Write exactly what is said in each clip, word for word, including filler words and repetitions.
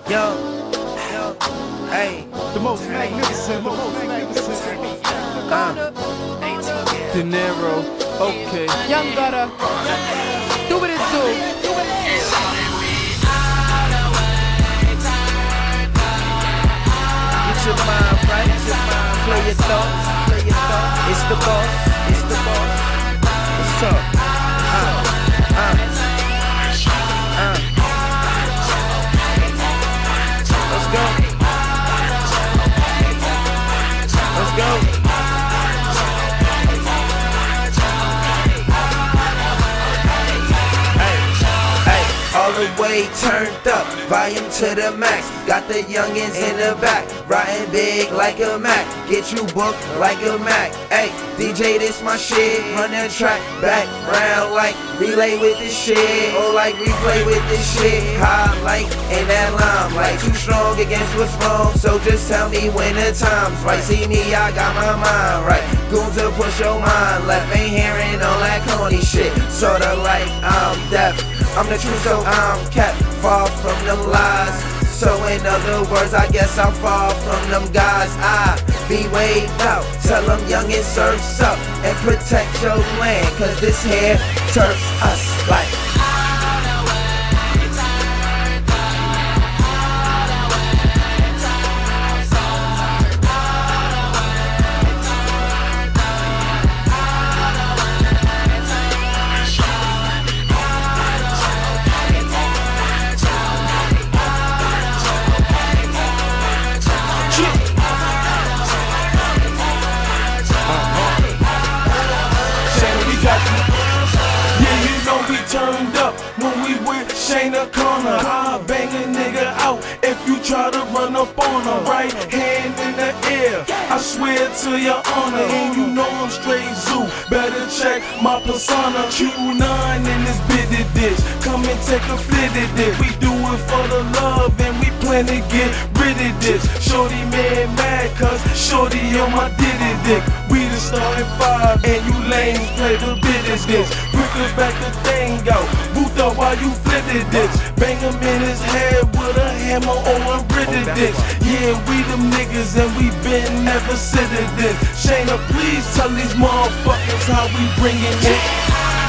Yo, yo, hey, the most magnificent, the most magnificent. uh, Dinero, okay. Young Gutter, do what it do. Get your mind right, get your mind, play your thoughts, play your thoughts. It's the boss, it's the boss. Let's talk. Uh, uh, uh. Let's go. Let's go. All the way turned up, volume to the max. Got the youngins in the back, riding big like a Mac. Get you booked like a Mac. Hey, D J, this my shit. Run the track back round like relay with this shit, or like replay with this shit. Highlight in that line, like too strong against what's wrong. So just tell me when the time's right. See me, I got my mind right. Goons to push your mind left. Ain't hearing all that corny shit. Sorta like I'm deaf. I'm the truth, so I'm kept far from them lies. So in other words, I guess I'm far from them guys. I be waved out, tell them youngin' surfs up and protect your land, cause this here turfs us like. Turned up when we with Shayna Corner. I bang a nigga out if you try to run up on her. Right hand in the air, I swear to your honor. And you know I'm straight zoo, better check my persona. Q nine in this bitty dish, come and take a flitty dick. We do it for the love and we plan to get rid of this. Shorty mad mad cause shorty on my diddy dick. We the starting five and you lames play the bitty dick. Quicker back the thing out, boot up while you flitted this. Bang him in his head with a hammer or a British dick. Yeah, we them niggas and we been never sitting this. Shayna, please tell these motherfuckers how we bringin' it.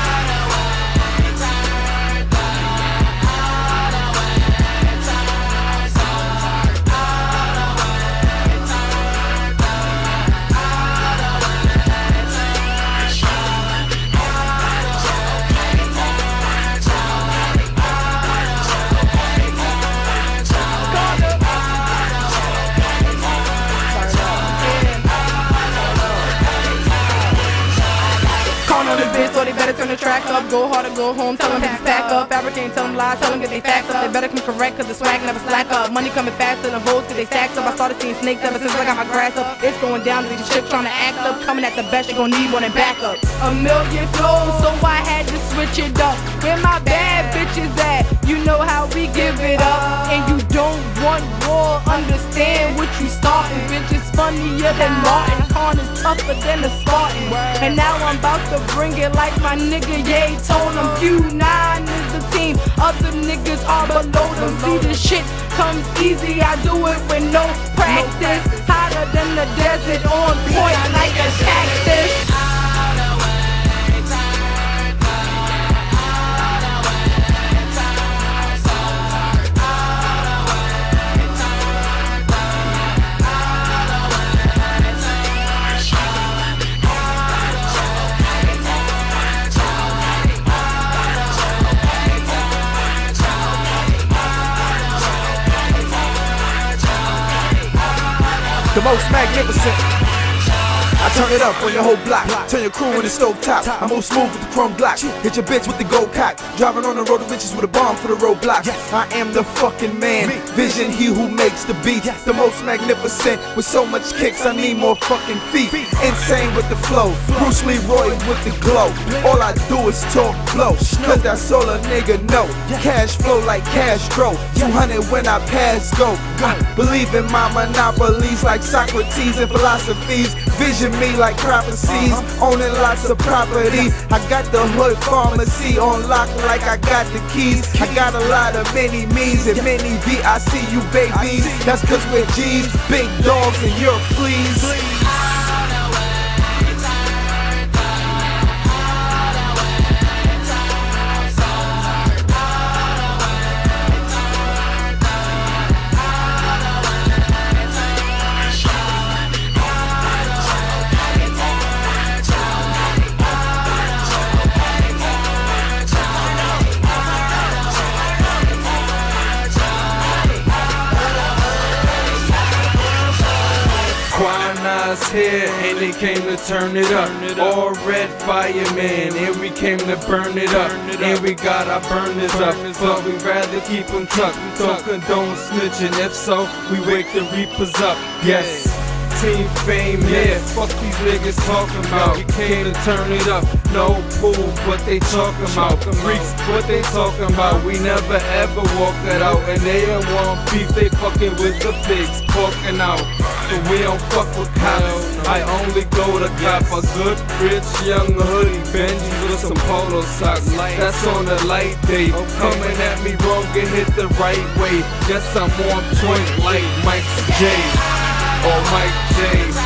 So they better turn the track up, go hard or go home, tell them to pack up. Fabricate, tell them lies, tell them get they facts up. They better come correct cause the swag never slack up. Money coming faster than votes cause they stacks up. I started seeing snakes ever since I got my grass up. It's going down to these chicks trying to act up. Coming at the best, you gon' need one and back up. A million flows, so I had to switch it up. Where my bad bitches at? You know how we give it up. And you don't want war, understand what you starting. Bitch is funnier than Martin. Con is tougher than a Spartan. And now I'm about to bring it like my nigga Ye told him. Q nine is the team, other niggas are below them. See this shit comes easy, I do it with no practice. Hotter than the desert, on point like a cactus. The most magnificent. I turn it up on your whole block. Turn your crew in the stove top. I move smooth with the chrome block. Hit your bitch with the gold cock. Driving on the road of riches with a bomb for the roadblock. I am the fucking man. Vision, he who makes the beat. The most magnificent. With so much kicks, I need more fucking feet. Insane with the flow. Bruce Leroy with the glow. All I do is talk flow, cause that's all a nigga know. Cash flow like Castro, two hundred when I pass go. I believe in my monopolies like Socrates and philosophies. Vision me like prophecies, owning lots of property. I got the hood pharmacy on lock like I got the keys. I got a lot of many me's and many V I C U babies. That's cause we're G's, big dogs and you're fleas. Quana's here and they came to turn it up. All red firemen and we came to burn it up. And we got our burners up, but we rather keep them tucked. Don't condone snitching, if so, we wake the reapers up. Yes. Team fame, yeah, fuck these niggas talking about. We came to turn it up, no pool, what they talking about. Freaks, what they talking about. We never ever walk it out, and they don't want beef, they fucking with the pigs, porking out. But we don't fuck with cops, I only go to cop a good, rich, young hoodie, Benjis with some polo socks. That's on a light day, coming at me wrong, get hit the right way. Guess I'm on point like Mike J. Or Mike J.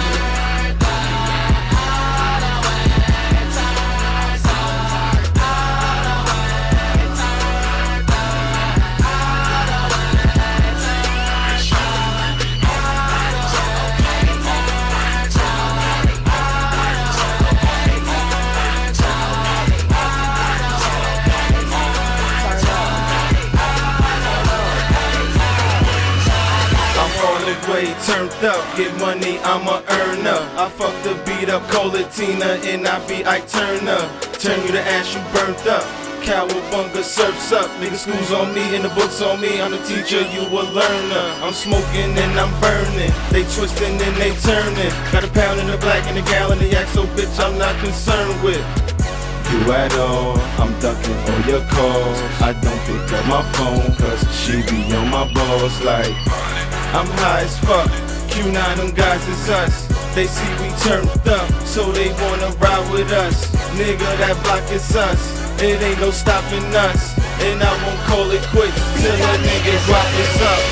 Way turned up, get money, I'm a earner. I fuck the beat up, call it Tina, and I be Ike Turner. Turn you to ash, you burnt up. Cowabunga surfs up, niggas schools on me and the books on me. I'm the teacher, you a learner. I'm smoking and I'm burning. They twisting and they turning. Got a pound in the black and a gallon of yak, so bitch I'm not concerned with you at all. I'm ducking all your calls. I don't pick up my phone, cause she be on my balls like I'm high as fuck, Q nine, them guys is us. They see we turned up, so they wanna ride with us. Nigga, that block is us, it ain't no stopping us. And I won't call it quits till a nigga drop us up.